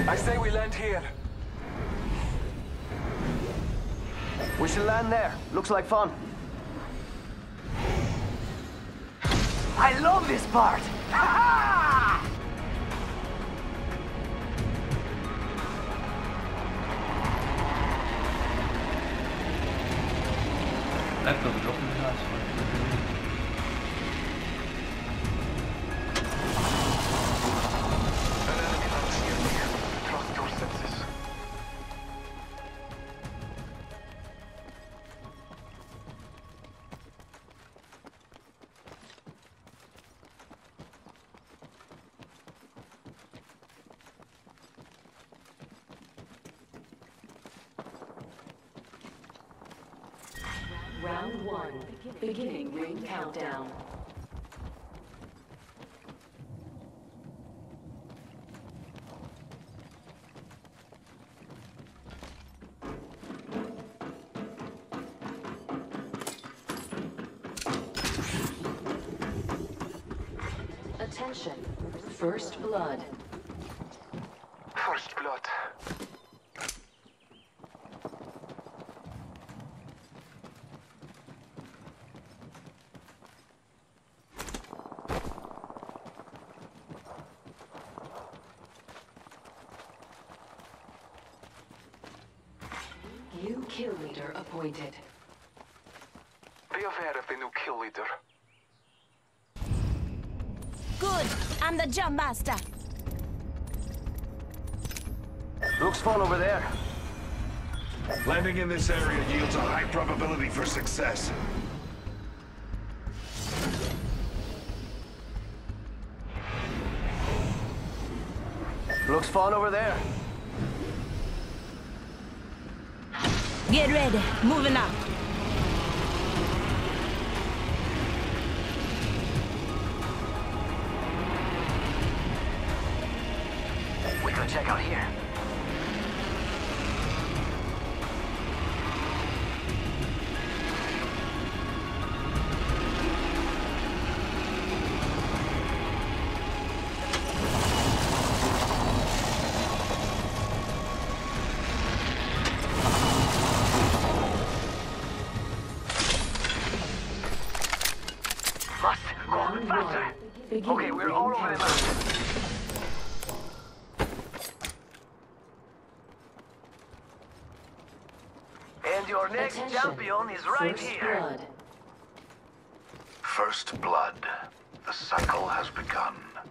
I say we land here. We should land there. Looks like fun. I love this part! Laptop droppen helaas. An enemy lands near me. Trust your senses. Round 1. Beginning ring countdown. Attention. First blood. First blood. New kill leader appointed. Be aware of the new kill leader. Good. I'm the jump master. Looks fun over there. Landing in this area yields a high probability for success. Looks fun over there. Get ready. Moving up. We could check out here. Round 1. Beginning Okay, we're ring all over the countdown. map. And your next Attention. champion is right First here. blood. First blood. The cycle has begun.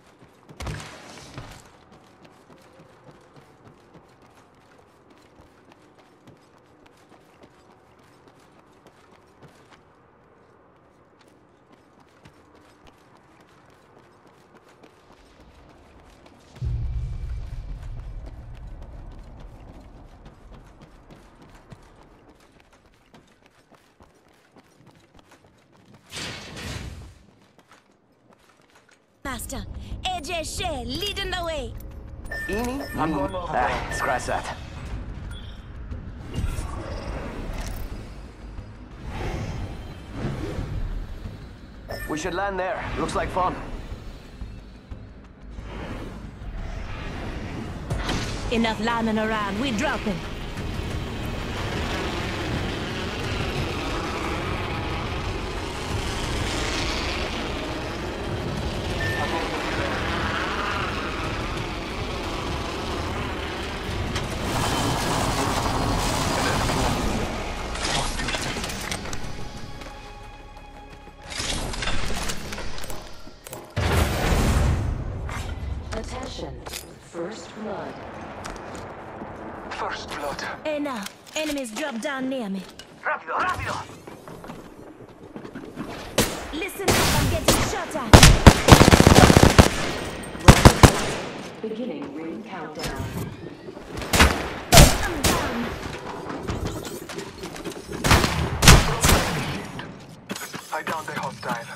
Master. AJ Shea leading the way. Eni? I'm going off. Scratch that. We should land there. Looks like fun. Enough landing around. We dropping. Attention. First blood. First blood. Enough. Enemies drop down near me. Rápido, rápido! Listen up. I'm getting shot at. Beginning ring countdown. I'm down. I downed the hostile.